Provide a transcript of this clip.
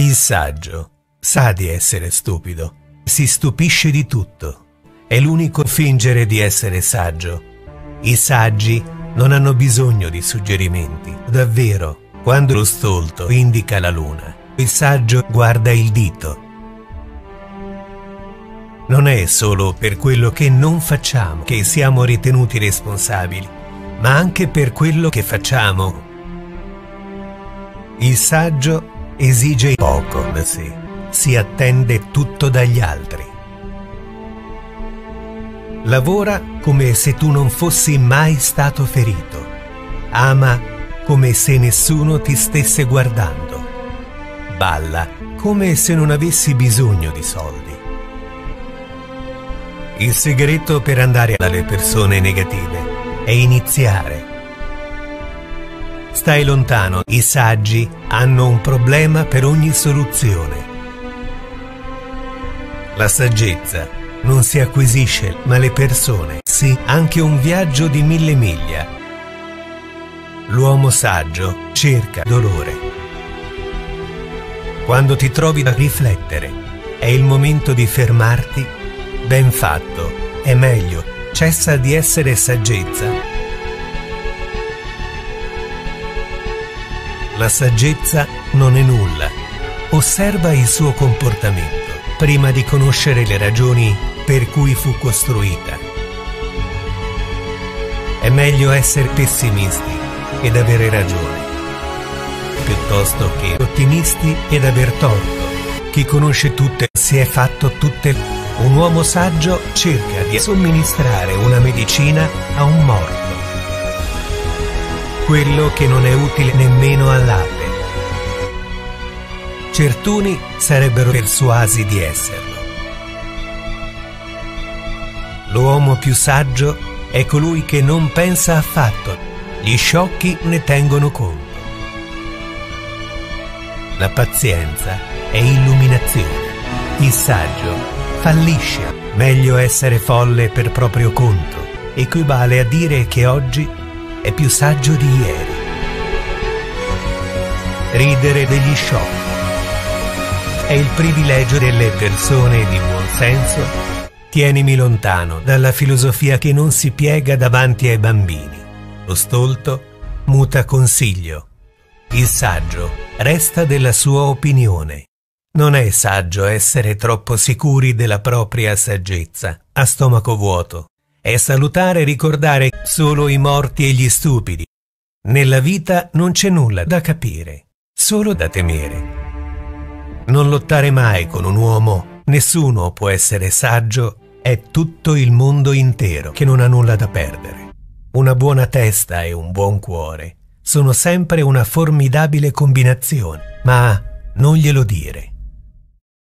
Il saggio sa di essere stupido, si stupisce di tutto. È l'unico a fingere di essere saggio. I saggi non hanno bisogno di suggerimenti. Davvero, quando lo stolto indica la luna, il saggio guarda il dito. Non è solo per quello che non facciamo che siamo ritenuti responsabili, ma anche per quello che facciamo. Il saggio esige poco da sé, si attende tutto dagli altri. Lavora come se tu non fossi mai stato ferito. Ama come se nessuno ti stesse guardando. Balla come se non avessi bisogno di soldi. Il segreto per andare dalle persone negative è iniziare. Stai lontano. I saggi hanno un problema per ogni soluzione. La saggezza non si acquisisce, ma le persone sì, anche un viaggio di 1000 miglia. L'uomo saggio cerca dolore. Quando ti trovi a riflettere, è il momento di fermarti. Ben fatto, è meglio, cessa di essere saggezza. La saggezza non è nulla. Osserva il suo comportamento prima di conoscere le ragioni per cui fu costruita. È meglio essere pessimisti ed avere ragione, piuttosto che ottimisti ed aver torto. Chi conosce tutte si è fatto tutte. Un uomo saggio cerca di somministrare una medicina a un morto. Quello che non è utile nemmeno all'ape. Certuni sarebbero persuasi di esserlo. L'uomo più saggio è colui che non pensa affatto. Gli sciocchi ne tengono conto. La pazienza è illuminazione. Il saggio fallisce. Meglio essere folle per proprio conto. Equivale a dire che oggi è più saggio di ieri. Ridere degli sciocchi è il privilegio delle persone di buon senso. Tienimi lontano dalla filosofia che non si piega davanti ai bambini. Lo stolto muta consiglio. Il saggio resta della sua opinione. Non è saggio essere troppo sicuri della propria saggezza, a stomaco vuoto. È salutare ricordare solo i morti e gli stupidi. Nella vita non c'è nulla da capire, solo da temere. Non lottare mai con un uomo, nessuno può essere saggio, è tutto il mondo intero che non ha nulla da perdere. Una buona testa e un buon cuore sono sempre una formidabile combinazione, ma non glielo dire.